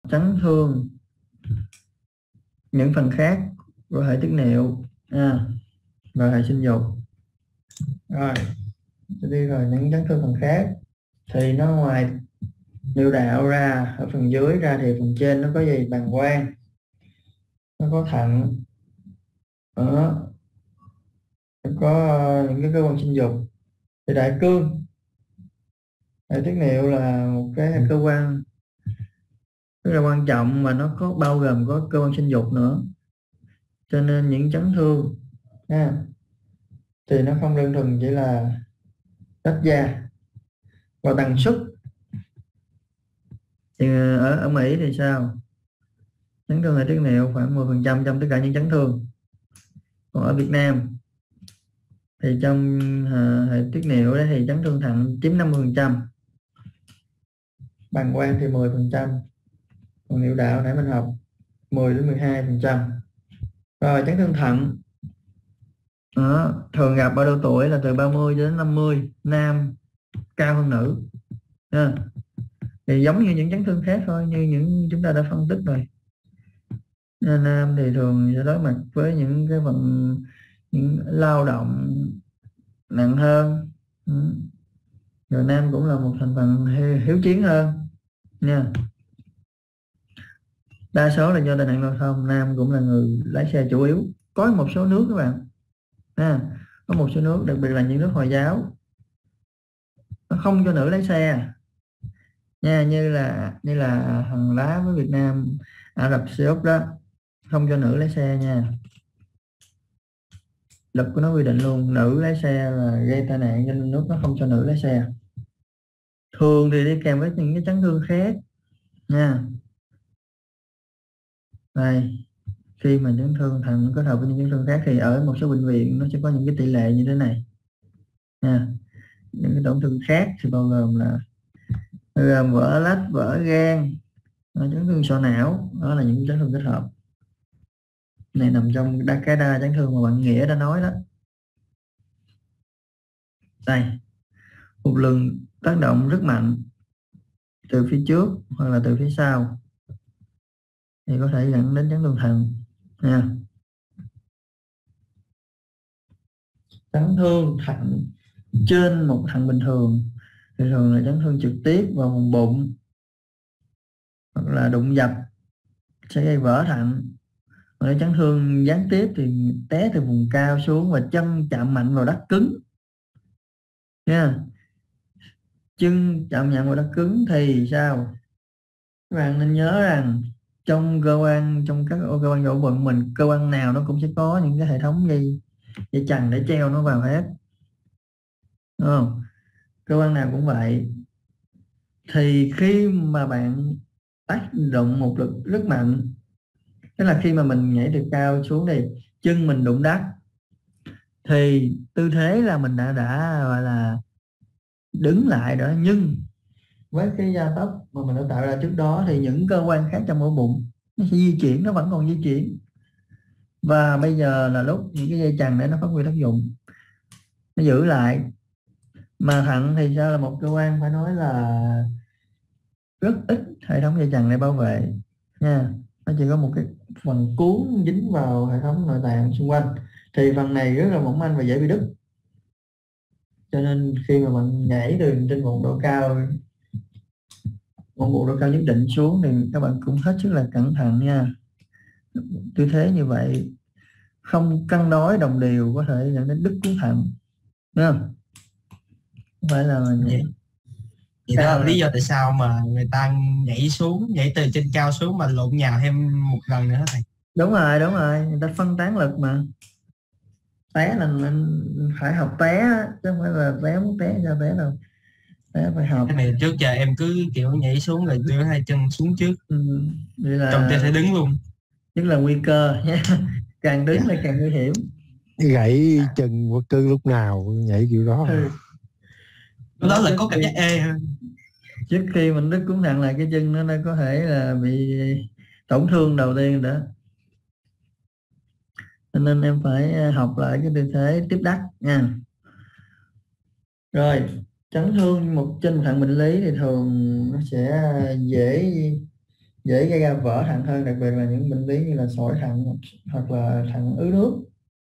chấn thương những phần khác của hệ tiết niệu và hệ sinh dục. Rồi đi rồi những chấn thương phần khác thì nó ngoài niệu đạo ra, ở phần dưới ra thì phần trên nó có gì? Bàng quang, nó có thận, nó có những cái cơ quan sinh dục. Thì đại cương, hệ tiết niệu là một cái cơ quan rất là quan trọng mà nó có bao gồm có cơ quan sinh dục nữa, cho nên những chấn thương thì nó không đơn thuần chỉ là rách da. Và tần suất thì ở Mỹ thì sao? Chấn thương hệ tiết niệu khoảng 10% trong tất cả những chấn thương. Còn ở Việt Nam thì trong hệ tiết niệu đấy thì chấn thương thận chiếm 50%, bàng quang thì 10%, còn niệu đạo nãy mình học 10 đến 12%. Rồi chấn thương thận thường gặp ở độ tuổi là từ 30 đến 50, nam cao hơn nữ. Thì giống như những chấn thương khác thôi, như những chúng ta đã phân tích rồi. Nam thì thường sẽ đối mặt với những cái những lao động nặng hơn. Rồi nam cũng là một thành phần hiếu chiến hơn nha. Đa số là do tai nạn giao thông, nam cũng là người lái xe chủ yếu. Có một số nước các bạn có một số nước, đặc biệt là những nước Hồi giáo, nó không cho nữ lái xe nha, như là Hòn Đá với Việt Nam, Ả Rập Xê Út đó, không cho nữ lái xe nha. Luật của nó quy định luôn, nữ lái xe là gây tai nạn, cho nên nước nó không cho nữ lái xe. Thường thì đi kèm với những cái chấn thương khác nha. Đây, khi mà chấn thương thận kết hợp với những chấn thương khác thì ở một số bệnh viện nó sẽ có những cái tỷ lệ như thế này nha. Những cái tổn thương khác thì bao gồm là vỡ lách, vỡ gan, chấn thương sọ não, đó là những chấn thương kết hợp. Này nằm trong cái đa chấn thương mà bạn Nghĩa đã nói đó. Đây, một lần tác động rất mạnh từ phía trước hoặc là từ phía sau thì có thể dẫn đến chấn thương thận nha. Chấn thương thận trên một thận bình thường thì thường là chấn thương trực tiếp vào vùng bụng hoặc là đụng dập sẽ gây vỡ thận. Còn chấn thương gián tiếp thì té từ vùng cao xuống và chân chạm mạnh vào đất cứng nha. Chân chạm mạnh vào đất cứng thì sao? Các bạn nên nhớ rằng trong các cơ quan bộ phận mình, cơ quan nào nó cũng sẽ có những cái hệ thống dây chằng để treo nó vào hết, đúng không? Cơ quan nào cũng vậy. Thì khi mà bạn tác động một lực rất mạnh, tức là khi mà mình nhảy từ cao xuống thì chân mình đụng đất, thì tư thế là mình đã gọi là đứng lại đó, nhưng với cái gia tốc mà mình đã tạo ra trước đó thì những cơ quan khác trong ổ bụng nó sẽ di chuyển, nó vẫn còn di chuyển. Và bây giờ là lúc những cái dây chằng để nó phát huy tác dụng, nó giữ lại. Mà thận thì sao? Là một cơ quan phải nói là rất ít hệ thống dây chằng để bảo vệ nha. Nó chỉ có một cái phần cuốn dính vào hệ thống nội tạng xung quanh, thì phần này rất là mỏng manh và dễ bị đứt. Cho nên khi mà bạn nhảy từ trên một độ cao nhất định xuống thì các bạn cũng hết sức là cẩn thận nha. Tư thế như vậy không cân đối đồng đều có thể dẫn đến đứt cuống thận, đúng không? Không phải là Vậy đó là lý do tại sao mà người ta nhảy từ trên cao xuống mà lộn nhào thêm một lần nữa thầy. Đúng rồi, người ta phân tán lực mà. Té là mình phải học té chứ không phải là té muốn té ra té đâu. Té phải học. Cái này trước giờ em cứ kiểu nhảy xuống rồi đưa hai chân xuống trước, Vậy là trong trên thể đứng luôn. rất là nguy cơ nha. Càng đứng là càng nguy hiểm. Gãy chân bất cứ lúc nào nhảy kiểu đó. Đó là có cảm giác ê hơn. Trước khi mình đứt cuống thận là cái chân nó có thể là bị tổn thương đầu tiên đó. Cho nên em phải học lại cái tư thế tiếp đắc nha. Rồi, chấn thương trên một thận bệnh lý thì thường nó sẽ dễ dễ gây ra vỡ thận hơn, đặc biệt là những bệnh lý như là sỏi thận hoặc là thận ứ nước.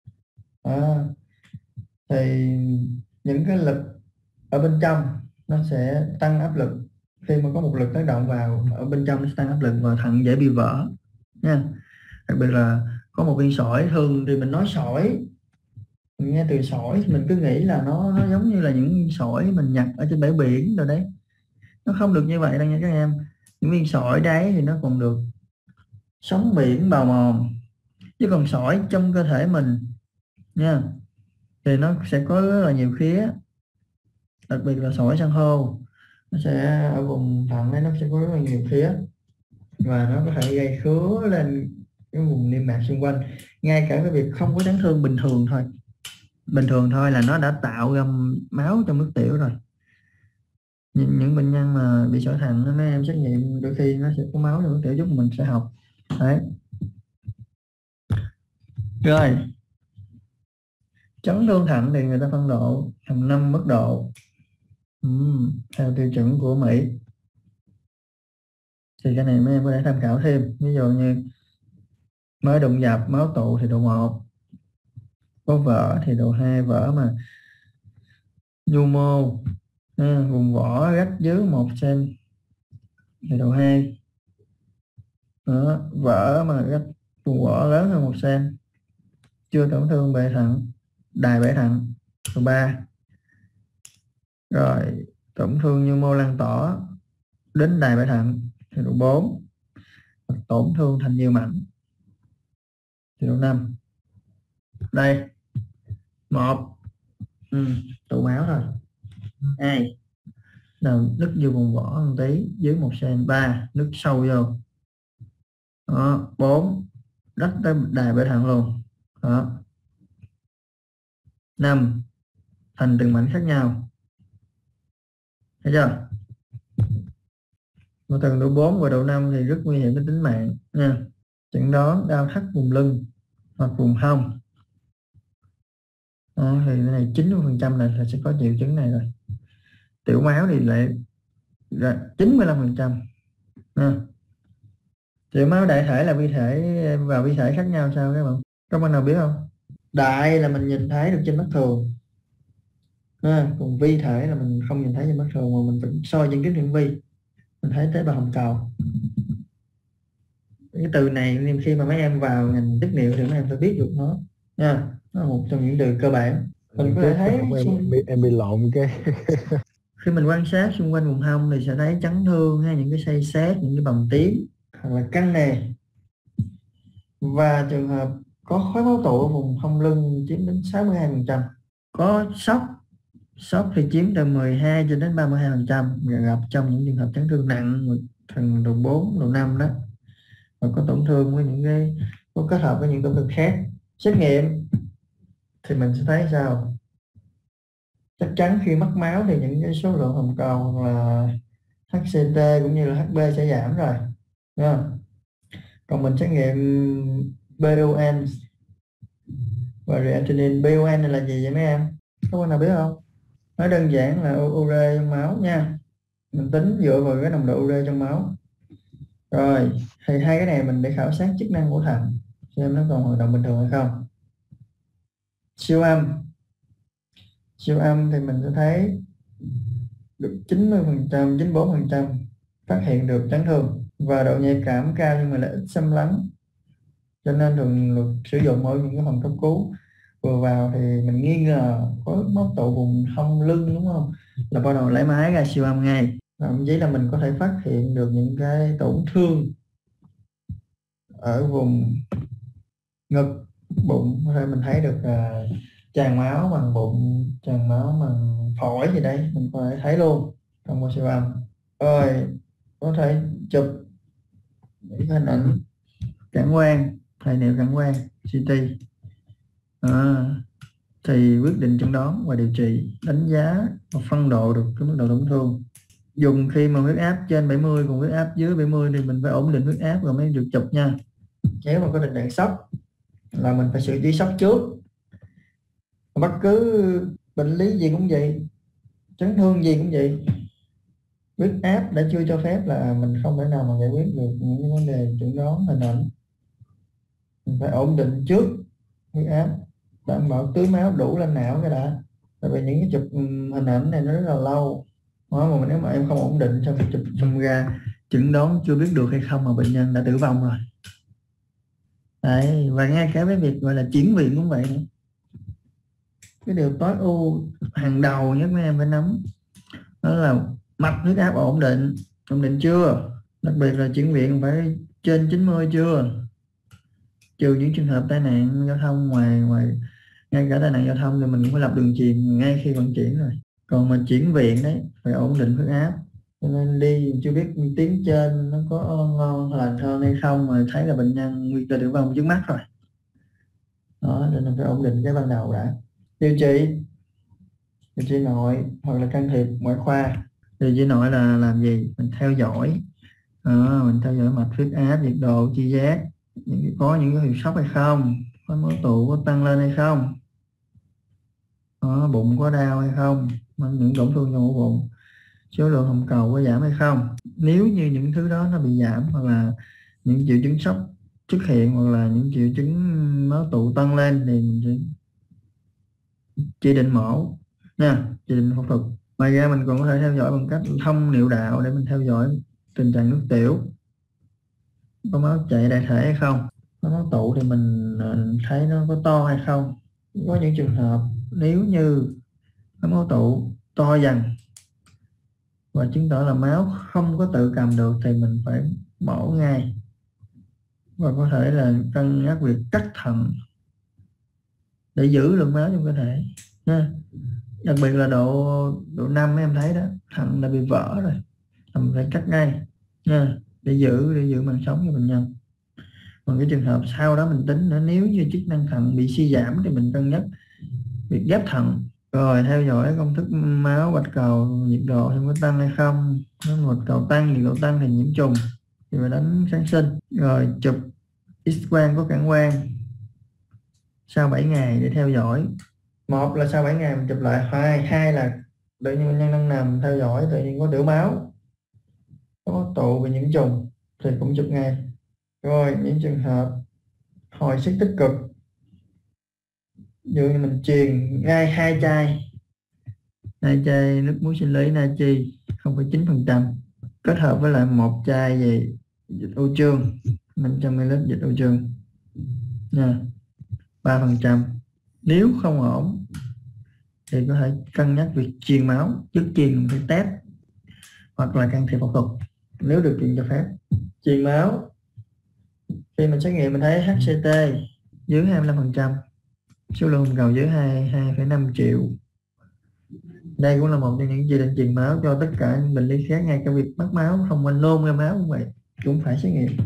Thì những cái lực ở bên trong nó sẽ tăng áp lực. Khi mà có một lực tác động vào ở bên trong, nó sẽ tăng áp lực và thận dễ bị vỡ nha. Đặc biệt là có một viên sỏi, thường thì mình nói sỏi, mình nghe từ sỏi mình cứ nghĩ là nó giống như là những sỏi mình nhặt ở trên bãi biển rồi đấy. Nó không được như vậy đâu nha các em. Những viên sỏi đấy thì nó còn được sóng biển bào mòn, chứ còn sỏi trong cơ thể mình nha thì nó sẽ có rất là nhiều khía, đặc biệt là sỏi san hô. Nó sẽ ở vùng thận đấy, nó sẽ có rất là nhiều khía và nó có thể gây khứa lên cái vùng niêm mạc xung quanh. Ngay cả cái việc không có chấn thương bình thường thôi là nó đã tạo ra máu trong nước tiểu rồi. Những bệnh nhân mà bị sỏi thận, mấy em xét nghiệm đôi khi nó sẽ có máu trong nước tiểu, giúp mình sẽ học đấy. Rồi, chấn thương thận thì người ta phân độ thành 5 mức độ theo tiêu chuẩn của Mỹ. Thì cái này mấy em có thể tham khảo thêm. Ví dụ như mới đụng dập, máu tụ thì độ 1, có vỡ thì độ 2, vỡ mà nhu mô vùng vỏ rách dưới 1 cm thì độ 2. Đó, vỡ mà rách vùng vỏ lớn hơn 1 cm, chưa tổn thương bệ thận, đài bệ thận, độ 3. Rồi tổn thương nhu mô lan tỏa đến đài bệ thận thì độ 4. Tổn thương thành nhiều mảnh thì độ 5. Đây, 1 tụ máu thôi. 2 là nứt vô vùng vỏ một tí dưới 1 cm. 3 nứt sâu vô. Đó, 4 đắp tới đài bệ thận luôn. Đó. 5 thành từng mảnh khác nhau. Thấy chưa? Mà từ độ 4 và độ 5 thì rất nguy hiểm đến tính mạng nha. Chẩn đoán đau thắt vùng lưng hoặc vùng hông. Đó, thì cái này 90% là sẽ có triệu chứng này rồi. Tiểu máu thì lại 95%. Tiểu máu đại thể là vi thể và vi thể khác nhau sao các bạn? Các bạn nào biết không? Đại là mình nhìn thấy được trên mắt thường. Còn vi thể là mình không nhìn thấy trên mắt thường, mà mình phải soi trên kính hiển vi mình thấy tế bào hồng cầu. Cái từ này nên khi mà mấy em vào ngành tiết niệu thì mấy em phải biết được nó nha. Nó là một trong những từ cơ bản. Mình có thể thấy em bị lộn cái khi mình quan sát xung quanh vùng hông thì sẽ thấy chấn thương hay những cái xây xát, những cái bầm tím hoặc là căng nề. Và trường hợp có khói máu tụ ở vùng hông lưng chiếm đến 62%. Có sốc thì chiếm từ 12 cho đến 32%, gặp trong những trường hợp chấn thương nặng thành độ 4, độ 5 đó. Và có tổn thương với những cái có kết hợp với những tổn thương khác. Xét nghiệm thì mình sẽ thấy sao? Chắc chắn khi mất máu thì những cái số lượng hồng cầu hoặc là HCT cũng như là HB sẽ giảm rồi, đúng không? Còn mình xét nghiệm BUN và creatinine. BUN là gì vậy mấy em? Các bạn nào biết không? Nói đơn giản là ure trong máu nha. Mình tính dựa vào cái nồng độ ure trong máu. Rồi, thì hai cái này mình để khảo sát chức năng của thận, xem nó còn hoạt động bình thường hay không. Siêu âm thì mình sẽ thấy được 90%, 94% phát hiện được chấn thương và độ nhạy cảm cao nhưng mà lại ít xâm lấn. Cho nên thường sử dụng ở những cái phòng cấp cứu vừa vào thì mình nghi ngờ có máu tụ vùng hông lưng, đúng không? Là bắt đầu lấy máy ra siêu âm ngay. Thậm chí là mình có thể phát hiện được những cái tổn thương ở vùng ngực, bụng. Có thể mình thấy được tràn máu bằng bụng, tràn máu bằng phổi gì đấy, mình có thể thấy luôn trong qua siêu âm. Rồi có thể chụp những hình ảnh cản quang, tài liệu cản quang CT thì quyết định chẩn đoán và điều trị, đánh giá và phân độ được cái mức độ tổn thương. Dùng khi mà huyết áp trên 70 còn huyết áp dưới 70 thì mình phải ổn định huyết áp rồi mới được chụp nha. Nếu mà có tình trạng sốc là mình phải xử trí sốc trước. Bất cứ bệnh lý gì cũng vậy, chấn thương gì cũng vậy, huyết áp đã chưa cho phép là mình không thể nào mà giải quyết được những cái vấn đề chẩn đoán hình ảnh. Mình phải ổn định trước huyết áp, đảm bảo tưới máu đủ lên não cái đã. Tại vì những cái chụp hình ảnh này nó rất là lâu, mà nếu mà em không ổn định sau khi chụp xong ra chẩn đoán chưa biết được hay không mà bệnh nhân đã tử vong rồi. Đấy, và ngay cả cái việc gọi là chuyển viện cũng vậy nữa. Cái điều tối ưu hàng đầu nhất mấy em phải nắm đó là mạch huyết áp ổn định chưa, đặc biệt là chuyển viện phải trên 90 chưa, trừ những trường hợp tai nạn giao thông. Ngoài ngay cả tai nạn giao thông thì mình cũng phải lập đường truyền ngay khi vận chuyển rồi. Còn mà chuyển viện đấy phải ổn định huyết áp, cho nên đi chưa biết tiếng trên nó có ngon lành hơn hay không mà thấy là bệnh nhân nguy cơ tử vong trước mắt rồi đó, nên phải ổn định cái ban đầu đã. Điều trị nội hoặc là can thiệp ngoại khoa. Điều trị nội là làm gì? Mình theo dõi mình theo dõi mạch, huyết áp, nhiệt độ, chi giác, có những cái hiệu sốc hay không, có máu tụ có tăng lên hay không, bụng có đau hay không, những tổn thương trong ổ bụng, số lượng hồng cầu có giảm hay không. Nếu như những thứ đó nó bị giảm hoặc là những triệu chứng sốc xuất hiện hoặc là những triệu chứng máu tụ tăng lên thì mình sẽ chỉ định mổ nha, chỉ định phẫu thuật. Ngoài ra mình còn có thể theo dõi bằng cách thông niệu đạo để mình theo dõi tình trạng nước tiểu, có máu chạy đại thể hay không, có máu tụ thì mình thấy nó có to hay không. Có những trường hợp nếu như có máu tụ to dần và chứng tỏ là máu không có tự cầm được thì mình phải mổ ngay, và có thể là cân nhắc việc cắt thận để giữ lượng máu trong cơ thể nha. Đặc biệt là độ 5 em thấy đó, thận đã bị vỡ rồi, mình phải cắt ngay nha, để giữ mạng sống cho bệnh nhân. Còn cái trường hợp sau đó mình tính nữa, nếu như chức năng thận bị suy giảm thì mình cân nhắc việc ghép thận. Rồi theo dõi công thức máu, bạch cầu, nhiệt độ xem có tăng hay không. Nếu bạch cầu tăng, nhiệt độ tăng thì nhiễm trùng thì phải đánh kháng sinh. Rồi chụp X-quang có cản quang sau 7 ngày để theo dõi. Một là sau 7 ngày mình chụp lại, hai là tự nhiên bệnh nhân đang nằm theo dõi tự nhiên có tiểu máu, có máu tụ và nhiễm trùng thì cũng chụp ngay. Rồi những trường hợp hồi sức tích cực, như mình truyền ngay 2 chai nước muối sinh lý natri 0,9% kết hợp với lại 1 chai về dịch ô trương 500ml dịch ô trương nha, 3%. Nếu không ổn thì có thể cân nhắc việc truyền máu, trước truyền phải test hoặc là can thiệp phẫu thuật nếu được chuyện cho phép. Truyền máu khi mình xét nghiệm mình thấy HCT dưới 25%, số lượng hồng cầu dưới 2,5 triệu. Đây cũng là một trong những chỉ định truyền máu cho tất cả những bệnh lý khác, ngay cả việc mất máu, không quên nôn ra máu cũng vậy, cũng phải xét nghiệm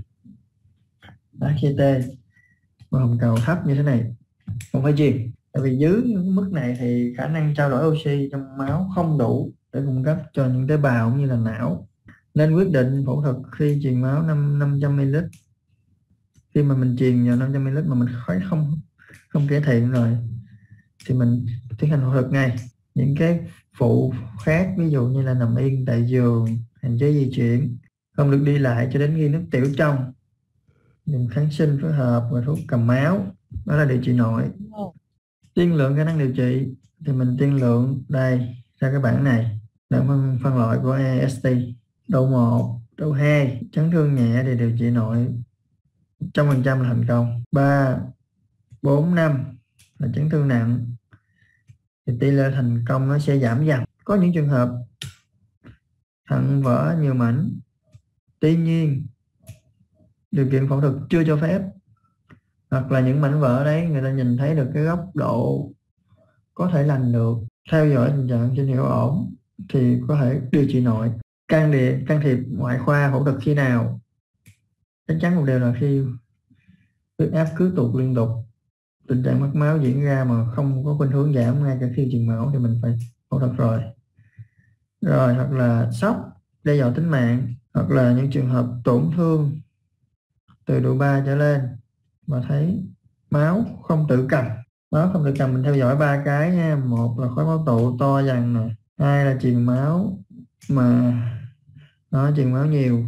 HCT và hồng cầu thấp như thế này không phải truyền. Tại vì dưới mức này thì khả năng trao đổi oxy trong máu không đủ để cung cấp cho những tế bào cũng như là não, nên quyết định phẫu thuật khi truyền máu 500ml. Khi mà mình truyền vào 500ml mà mình thấy không cải thiện rồi thì mình tiến hành phẫu thuật ngay. Những cái phụ khác ví dụ như là nằm yên tại giường, hạn chế di chuyển, không được đi lại cho đến khi nước tiểu trong, dùng kháng sinh phối hợp và thuốc cầm máu, đó là điều trị nội. Tiên lượng khả năng điều trị thì mình tiên lượng đây ra cái bảng này là phân loại của AST. Độ 1, độ 2 chấn thương nhẹ thì điều trị nội 100% là thành công. 3, 4, 5 là chấn thương nặng thì tỷ lệ thành công nó sẽ giảm dần. Có những trường hợp thận vỡ nhiều mảnh, tuy nhiên điều kiện phẫu thuật chưa cho phép, hoặc là những mảnh vỡ đấy người ta nhìn thấy được cái góc độ có thể lành được, theo dõi tình trạng sinh hiệu ổn thì có thể điều trị nội. Can thiệp ngoại khoa phẫu thuật khi nào? Chắc chắn một điều là khi huyết áp cứ tụt liên tục, tình trạng mất máu diễn ra mà không có khuynh hướng giảm ngay cả khi truyền máu thì mình phải phẫu thuật rồi. Hoặc là sốc đe dọa tính mạng, hoặc là những trường hợp tổn thương từ độ 3 trở lên mà thấy máu không tự cầm. Máu không tự cầm mình theo dõi 3 cái nha. 1 là khối máu tụ to dần nè, 2 là truyền máu mà nó truyền máu nhiều.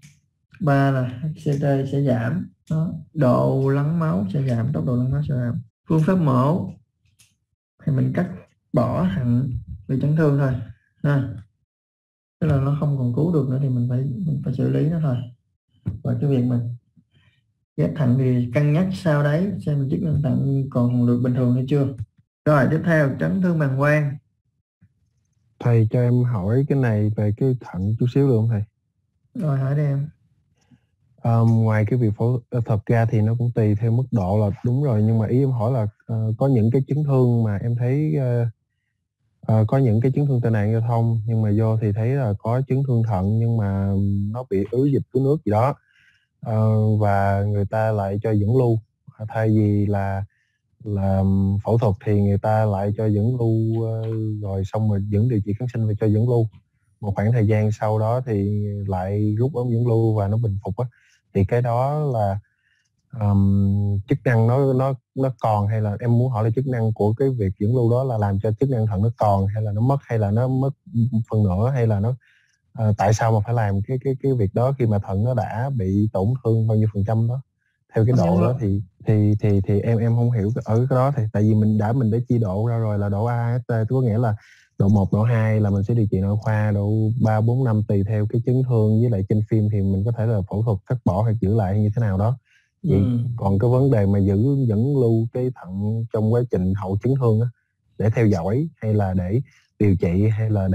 3 là HCT sẽ giảm, độ lắng máu sẽ giảm, tốc độ lắng máu sẽ giảm. Phương pháp mổ thì mình cắt bỏ thận bị chấn thương thôi ha, tức là nó không còn cứu được nữa thì mình phải xử lý nó thôi. Và cái việc mình ghép thận thì cân nhắc sau đấy xem chức năng thận còn được bình thường hay chưa. Rồi tiếp theo chấn thương bàng quang. Thầy cho em hỏi cái này về cái thận chút xíu được không thầy? Rồi hỏi đi em. Ngoài cái việc phẫu thuật ra thì nó cũng tùy theo mức độ là đúng rồi, nhưng mà ý em hỏi là có những cái chấn thương mà em thấy có những cái chấn thương tai nạn giao thông nhưng mà vô thì thấy là có chấn thương thận nhưng mà nó bị ứ dịch cứ nước gì đó, và người ta lại cho dẫn lưu thay vì là phẫu thuật thì người ta lại cho dẫn lưu, rồi xong rồi dẫn điều trị kháng sinh và cho dẫn lưu một khoảng thời gian sau đó thì lại rút ống dẫn lưu và nó bình phục á, thì cái đó là chức năng nó còn, hay là em muốn hỏi là chức năng của cái việc dẫn lưu đó là làm cho chức năng thận nó còn hay là nó mất, hay là nó mất phần nửa, hay là nó tại sao mà phải làm cái việc đó khi mà thận nó đã bị tổn thương bao nhiêu phần trăm đó theo cái độ đó thì em không hiểu ở cái đó thì tại vì mình đã chia độ ra rồi là độ A, ST, có nghĩa là độ 1, độ 2 là mình sẽ điều trị nội khoa, độ 3, 4, 5 tùy theo cái chấn thương, với lại trên phim thì mình có thể là phẫu thuật cắt bỏ hoặc giữ lại như thế nào đó. Vậy còn cái vấn đề mà dẫn lưu cái thận trong quá trình hậu chấn thương á, để theo dõi hay là để điều trị hay là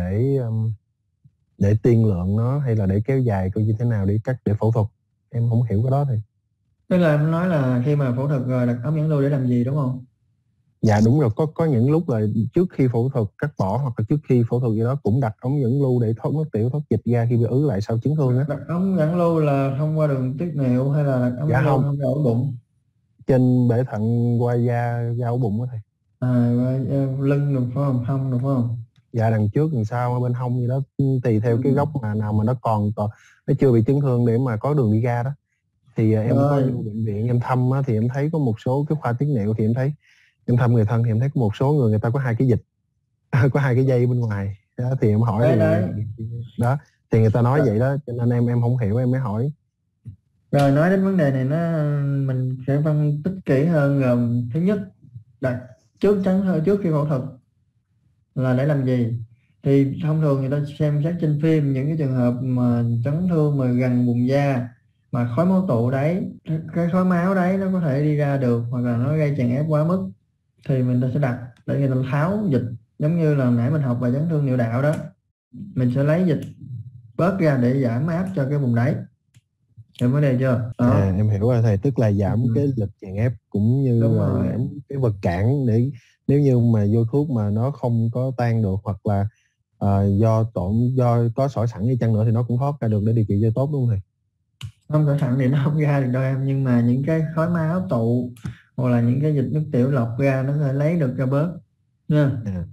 để tiên lượng nó hay là để kéo dài coi như thế nào để phẫu thuật, em không hiểu cái đó thì. Tức là em nói là khi mà phẫu thuật rồi đặt ống dẫn lưu để làm gì đúng không? Dạ đúng rồi, có những lúc là trước khi phẫu thuật cắt bỏ hoặc là trước khi phẫu thuật gì đó cũng đặt ống dẫn lưu để thoát nước tiểu thoát dịch ra khi bị ứ lại sau chấn thương á. Đặt ống dẫn lưu là thông qua đường tiết niệu hay là đặt ống dẫn lưu thông qua ổ bụng? Trên bể thận qua da ổ bụng á thầy. Lưng được phải không? Hông được phải không? Dạ đằng trước đằng sau bên hông gì đó, tùy theo cái góc mà nào mà nó còn nó chưa bị chấn thương để mà có đường đi ra đó. Thì em có vô bệnh viện em thăm á, thì em thấy có một số cái khoa tiết niệu thì em thấy em thăm người thân thì em thấy có một số người ta có 2 cái dịch có 2 cái dây bên ngoài đó, thì em hỏi đó thì người ta nói vậy đó, cho nên em không hiểu em mới hỏi. Rồi nói đến vấn đề này mình sẽ phân tích kỹ hơn. Gồm thứ nhất, đặt trước khi phẫu thuật là để làm gì? Thì thông thường người ta xem xét trên phim những cái trường hợp mà chấn thương mà gần vùng da mà khói máu tụ đấy, cái khói máu đấy nó có thể đi ra được hoặc là nó gây chèn ép quá mức thì mình sẽ đặt để người ta tháo dịch, giống như là nãy mình học về chấn thương niệu đạo đó, mình sẽ lấy dịch bớt ra để giảm áp cho cái vùng đấy. Hiểu vấn đề chưa? Em hiểu rồi thầy, tức là giảm cái lực chèn ép cũng như là giảm cái vật cản để nếu như mà vô thuốc mà nó không có tan được hoặc là do có sỏi sẵn đi chăng nữa thì nó cũng thoát ra được để điều trị cho tốt đúng không thầy? Không sỏi sẵn thì nó không ra được đâu em, nhưng mà những cái khói máu tụ hoặc là những cái dịch nước tiểu lọc ra nó có thể lấy được ra bớt nha.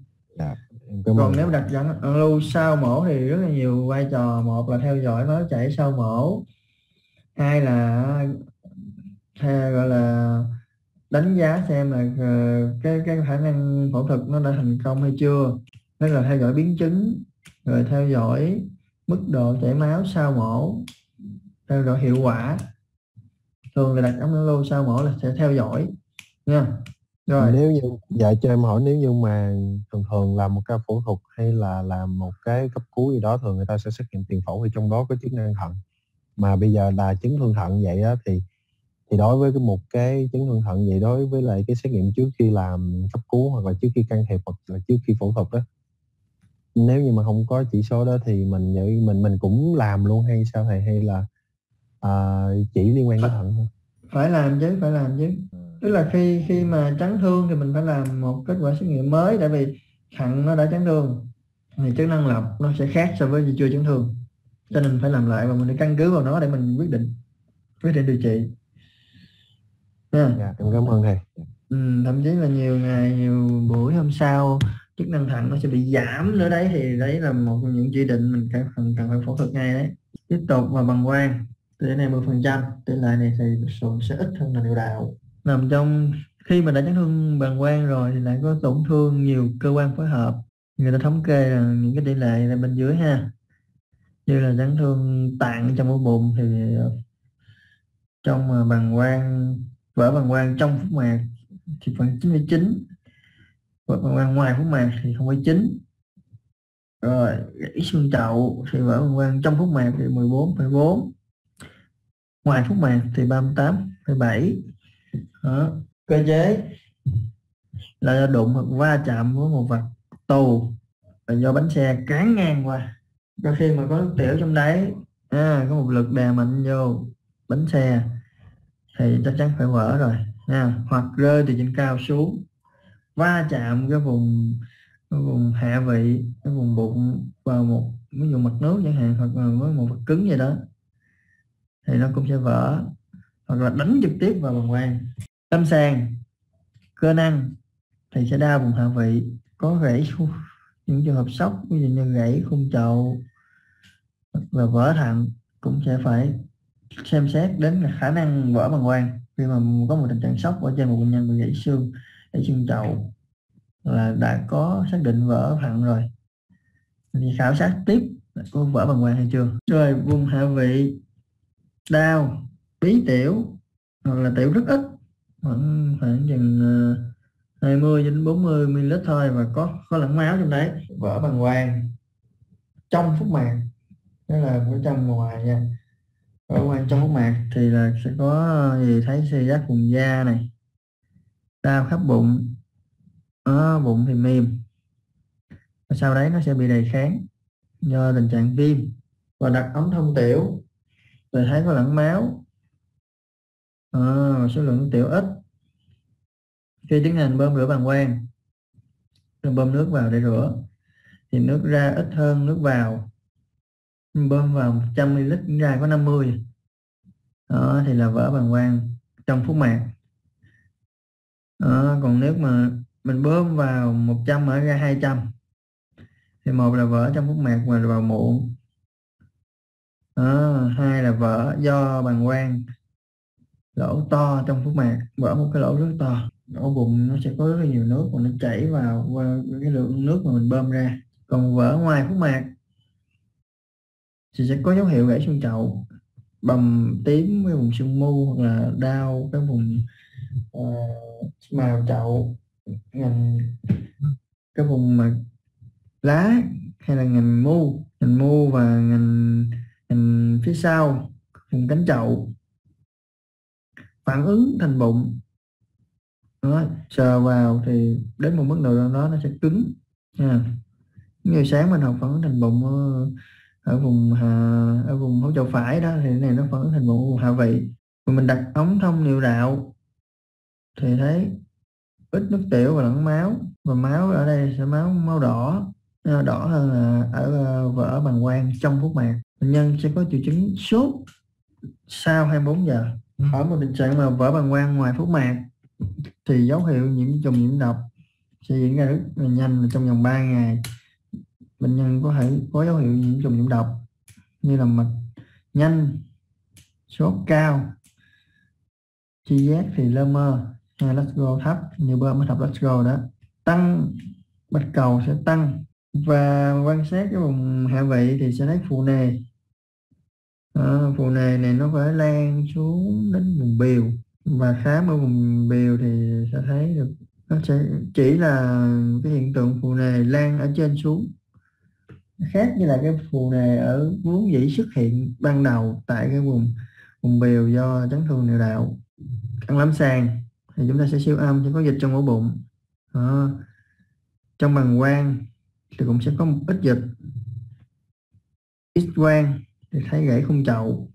Còn nếu đặt dẫn lưu sau mổ thì rất là nhiều vai trò. Một là theo dõi máu chảy sau mổ, hai là gọi là đánh giá xem là cái khả năng phẫu thuật nó đã thành công hay chưa, tức là theo dõi biến chứng, rồi theo dõi mức độ chảy máu sau mổ, theo dõi hiệu quả. Thường là đặt ống dẫn lưu sau mổ là sẽ theo dõi nha. Rồi nếu như cho em hỏi, nếu như mà thường làm một ca phẫu thuật hay là làm một cái cấp cứu gì đó, thường người ta sẽ xét nghiệm tiền phẫu thì trong đó có chức năng thận, mà bây giờ là chấn thương thận vậy đó thì đối với một cái chấn thương thận vậy, đối với lại cái xét nghiệm trước khi làm cấp cứu hoặc là trước khi can thiệp hoặc là trước khi phẫu thuật đó, nếu như mà không có chỉ số đó thì mình cũng làm luôn hay sao thầy, hay là chỉ liên quan đến thận thôi? Phải làm chứ. Tức là khi mà chấn thương thì mình phải làm một kết quả xét nghiệm mới, tại vì thận nó đã chấn thương thì chức năng lọc nó sẽ khác so với chưa chấn thương, cho nên phải làm lại và mình phải căn cứ vào nó để mình quyết định điều trị. Dạ, em cảm ơn thầy. Thậm chí là nhiều ngày nhiều buổi hôm sau chức năng thận nó sẽ bị giảm nữa đấy, thì đấy là một trong những chỉ định mình cần phải phẫu thuật ngay đấy. Tiếp tục vào bàng quang, tỷ lệ này 10%, tỷ lệ này thì sẽ ít hơn là niệu đạo. Nằm trong khi mà đã chấn thương bàng quang rồi thì lại có tổn thương nhiều cơ quan phối hợp, người ta thống kê là những cái tỷ lệ là bên dưới ha. như là chấn thương tạng trong ổ bụng thì trong bàng quang, vỡ bàng quang trong phúc mạc thì phần 99, vỡ bàng quang ngoài phúc mạc thì 0,9. Rồi gãy xương chậu thì vỡ bàng quang trong phúc mạc thì 14,4, ngoài phúc mạc thì 38,7. Đó. Cơ chế là do đụng hoặc va chạm với một vật tù, là do bánh xe cán ngang qua. Đôi khi mà có nước tiểu trong đấy, có một lực đè mạnh vô bánh xe thì chắc chắn phải vỡ rồi nha. Hoặc rơi từ trên cao xuống, va chạm cái vùng hạ vị, cái vùng bụng vào một ví dụ mặt nước chẳng hạn, hoặc là với một vật cứng gì đó thì nó cũng sẽ vỡ, hoặc là đánh trực tiếp vào bàng quang. Lâm sàng cơ năng thì sẽ đau vùng hạ vị, có gãy những trường hợp sốc ví dụ như gãy khung chậu và vỡ thận, cũng sẽ phải xem xét đến khả năng vỡ bàng quang. Khi mà có một tình trạng sốc ở trên một bệnh nhân bị gãy xương chậu là đã có xác định vỡ thận rồi, thì khảo sát tiếp có vỡ bàng quang hay chưa. Rồi vùng hạ vị đau, bí tiểu hoặc là tiểu rất ít, khoảng chừng 20 đến 40 ml thôi, và có lẫn máu trong đấy, vỡ bàng quang trong phúc mạc, đó là ở trong ngoài nha. Vỡ quang trong phúc mạc thì là sẽ có gì, thấy suy giáp vùng da này, đau khắp bụng, bụng thì mềm, và sau đấy nó sẽ bị đầy kháng do tình trạng viêm, và đặt ống thông tiểu rồi thấy có lẫn máu, số lượng tiểu ít. Khi tiến hành bơm rửa bàng quang, bơm nước vào để rửa thì nước ra ít hơn nước vào, bơm vào 100 ml ra có 50, đó thì là vỡ bàng quang trong phúc mạc. Còn nếu mà mình bơm vào 100 mà ra 200 thì một là vỡ trong phúc mạc mà vào muộn, hai là vỡ do bàng quang lỗ to trong phúc mạc, vỡ một cái lỗ rất to, ổ bụng nó sẽ có rất là nhiều nước và nó chảy vào qua cái lượng nước mà mình bơm ra. Còn vỡ ngoài phúc mạc thì sẽ có dấu hiệu gãy xương chậu, bầm tím với vùng xương mu, hoặc là đau cái vùng mào chậu, cái vùng mà lá, hay là ngành mu và ngành phía sau vùng cánh chậu, phản ứng thành bụng. Đó, sờ vào thì đến một mức độ đó nó sẽ cứng nha. Như sáng mình học phản ứng thành bụng ở vùng hỗ trợ phải đó, thì cái này nó phản ứng thành bụng hạ vị. Rồi mình đặt ống thông niệu đạo thì thấy ít nước tiểu và lẫn máu, và máu ở đây sẽ máu đỏ, đỏ hơn là ở vỡ bàng quang trong phúc mạc. Bệnh nhân sẽ có triệu chứng sốt sau 24 giờ. Ở một tình trạng mà vỡ bàng quang ngoài phúc mạc thì dấu hiệu nhiễm trùng nhiễm độc sẽ diễn ra rất là nhanh, trong vòng 3 ngày bệnh nhân có thể có dấu hiệu nhiễm trùng nhiễm độc, như là mạch nhanh, sốt cao, chi giác thì lơ mơ, Glasgow thấp như bơm mới thập Glasgow đó, tăng bạch cầu sẽ tăng. Và quan sát cái vùng hạ vị thì sẽ thấy phù nề. Phù nề này nó phải lan xuống đến vùng bìu, và khám ở vùng bìu thì sẽ thấy được, nó sẽ chỉ là cái hiện tượng phù nề lan ở trên xuống, khác như là cái phù nề ở vốn dĩ xuất hiện ban đầu tại cái vùng bìu do chấn thương niệu đạo. Ăn lâm sàng thì chúng ta sẽ siêu âm, sẽ có dịch trong ổ bụng. Trong bàng quang thì cũng sẽ có một ít dịch. X quang thì thấy gãy khung chậu,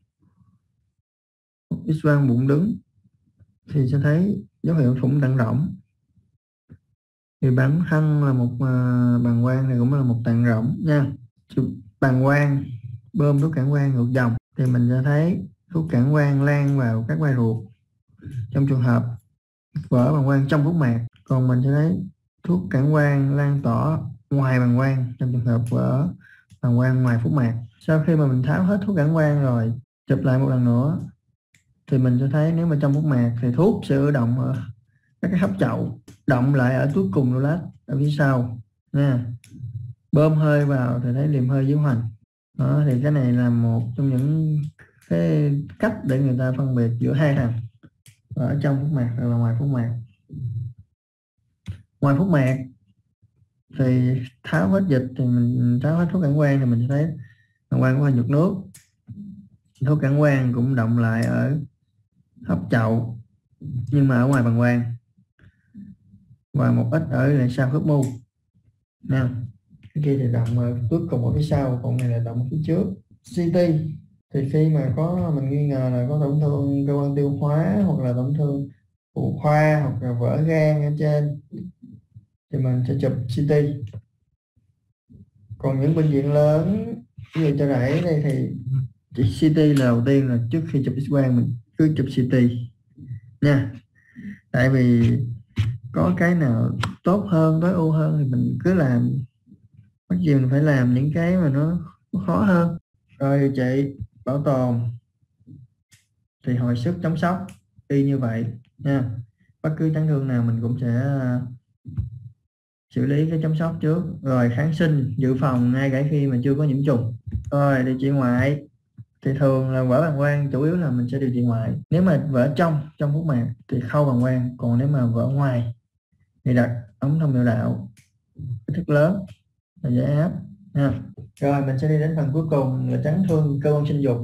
X quang bụng đứng thì sẽ thấy dấu hiệu thủng tạng rỗng. Thì bản thân là một bàng quang thì cũng là một tạng rỗng nha. Bàng quang bơm thuốc cản quang ngược dòng thì mình sẽ thấy thuốc cản quang lan vào các vai ruột trong trường hợp vỡ bàng quang trong phúc mạc. Còn mình sẽ thấy thuốc cản quang lan tỏa ngoài bàng quang trong trường hợp vỡ bàng quang ngoài phúc mạc. Sau khi mà mình tháo hết thuốc cản quang rồi, chụp lại một lần nữa thì mình sẽ thấy nếu mà trong phúc mạc thì thuốc sẽ ưa động ở các cái hốc chậu, động lại ở cuối cùng lô lát ở phía sau nha. Bơm hơi vào thì thấy liềm hơi dưới hoành. Đó, thì cái này là một trong những cái cách để người ta phân biệt giữa hai thằng ở trong phúc mạc và ngoài phúc mạc. Ngoài phúc mạc thì tháo hết dịch, thì mình tháo hết thuốc cản quang thì mình sẽ thấy cản quang có hơi nhược nước. Thuốc cản quang cũng động lại ở hấp chậu nhưng mà ở ngoài bàng quang, và một ít ở lại sau khớp mu nha. Cái kia thì động ở cuối cùng ở phía sau, còn này là động ở phía trước. CT thì khi mà mình nghi ngờ là có tổn thương cơ quan tiêu hóa hoặc là tổn thương phụ khoa hoặc là vỡ gan ở trên thì mình sẽ chụp CT. Còn những bệnh viện lớn như Chợ Rẫy đây thì CT là đầu tiên, là trước khi chụp X-quang mình cứ chụp CT nha. Tại vì có cái nào tốt hơn, tối ưu hơn thì mình cứ làm, mặc dù mình phải làm những cái mà nó khó hơn. Rồi điều trị bảo tồn thì hồi sức chống sốc y như vậy nha. Bất cứ chấn thương nào mình cũng sẽ xử lý cái chống sốc trước, rồi kháng sinh dự phòng ngay cả khi mà chưa có nhiễm trùng. Rồi điều trị ngoại thì thường là vỡ bàng quang, chủ yếu là mình sẽ điều trị ngoại. Nếu mà vỡ trong phúc mạc thì khâu bàng quang, còn nếu mà vỡ ngoài thì đặt ống thông niệu đạo kích thước lớn là giải áp nha. Rồi mình sẽ đi đến phần cuối cùng là chấn thương cơ quan sinh dục.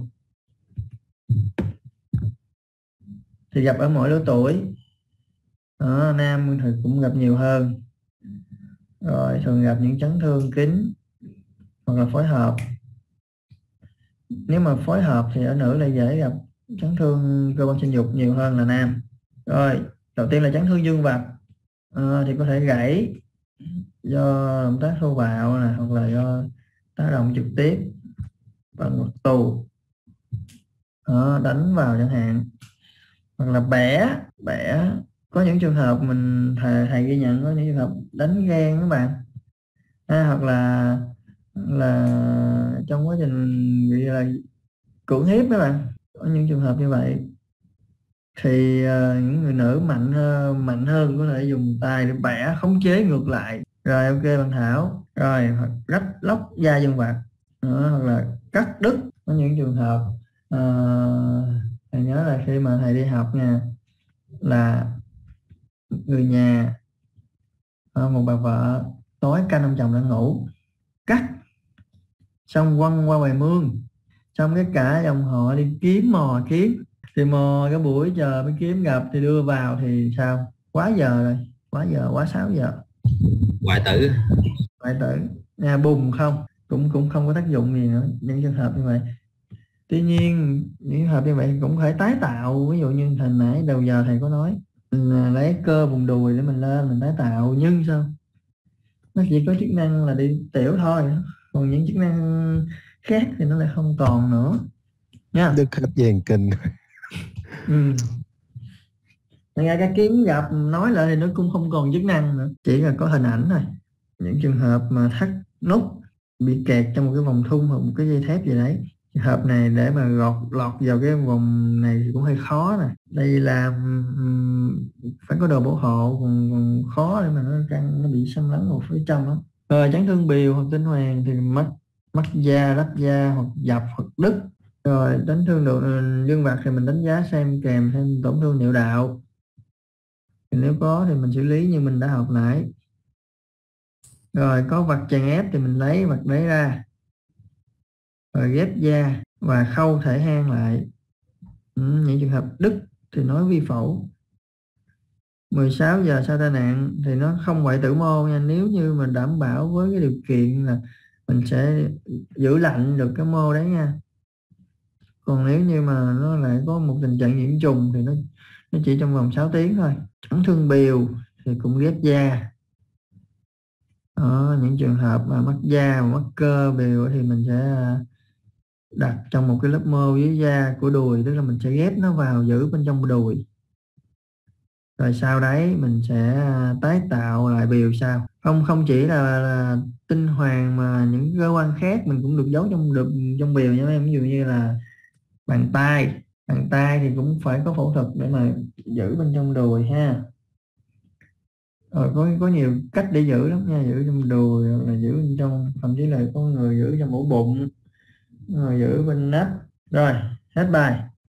Thì gặp ở mỗi lứa tuổi. Đó, nam thì cũng gặp nhiều hơn. Rồi thường gặp những chấn thương kín hoặc là phối hợp. Nếu mà phối hợp thì ở nữ lại dễ gặp chấn thương cơ quan sinh dục nhiều hơn là nam. Rồi đầu tiên là chấn thương dương vật. Thì có thể gãy do động tác thô bạo này, hoặc là do tác động trực tiếp bằng vật tù đánh vào chẳng hạn, hoặc là bẻ. Có những trường hợp mình thầy ghi nhận có những trường hợp đánh gan các bạn, hoặc là trong quá trình bị là cưỡng hiếp các bạn. Có những trường hợp như vậy thì những người nữ mạnh hơn có thể dùng tay để bẻ, khống chế ngược lại. Rồi ok bạn Thảo. Rồi rách lóc da dương vật, hoặc là cắt đứt. Có những trường hợp thầy nhớ là khi mà thầy đi học nha, là người nhà một bà vợ tối canh ông chồng đang ngủ, cắt xong quăng qua ngoài mương, xong cái cả dòng họ đi mò kiếm, thì mò cái buổi chờ mới kiếm gặp, thì đưa vào thì sao, quá giờ rồi, quá 6 giờ Hoại tử nha, bùng không, cũng không có tác dụng gì nữa. Những trường hợp như vậy, tuy nhiên những trường hợp như vậy cũng phải tái tạo. Ví dụ như hồi nãy đầu giờ thầy có nói mình lấy cơ vùng đùi để mình lên mình tái tạo, nhưng sao nó chỉ có chức năng là đi tiểu thôi, còn những chức năng khác thì nó lại không còn nữa nha. Đức hấp dàn kinh. Ngay cái kiếm gặp nói lại thì nó cũng không còn chức năng nữa, chỉ là có hình ảnh thôi. Những trường hợp mà thắt nút bị kẹt trong một cái vòng thun hoặc một cái dây thép gì đấy, trường hợp này để mà lọt vào cái vòng này thì cũng hơi khó nè. Đây là phải có đồ bảo hộ, còn khó để mà nó bị xâm lấn vào phía trong lắm. Rồi chấn thương bìu hoặc tinh hoàn thì mắc da, rách da hoặc dập hoặc đứt. Rồi chấn thương dương vật thì mình đánh giá xem kèm thêm tổn thương niệu đạo, thì nếu có thì mình xử lý như mình đã học nãy. Rồi có vật chèn ép thì mình lấy vật đấy ra, rồi ghép da và khâu thể hang lại. Những trường hợp đứt thì nói vi phẫu. 16 giờ sau tai nạn thì nó không hoại tử mô nha, nếu như mình đảm bảo với cái điều kiện là mình sẽ giữ lạnh được cái mô đấy nha. Còn nếu như mà nó lại có một tình trạng nhiễm trùng thì nó chỉ trong vòng 6 tiếng thôi. Chấn thương bìu thì cũng ghép da. Những trường hợp mà mắc da và mắc cơ bìu thì mình sẽ đặt trong một cái lớp mô dưới da của đùi, tức là mình sẽ ghép nó vào giữ bên trong đùi. Rồi sau đấy mình sẽ tái tạo lại bìu sau. Không chỉ là tinh hoàn mà những cơ quan khác mình cũng được giấu trong bìu nha em. Ví dụ như là bàn tay thì cũng phải có phẫu thuật để mà giữ bên trong đùi ha. Rồi có nhiều cách để giữ lắm nha, giữ trong đùi hoặc là giữ bên trong, thậm chí là có người giữ trong ổ bụng, Rồi giữ bên nách. Rồi hết bài.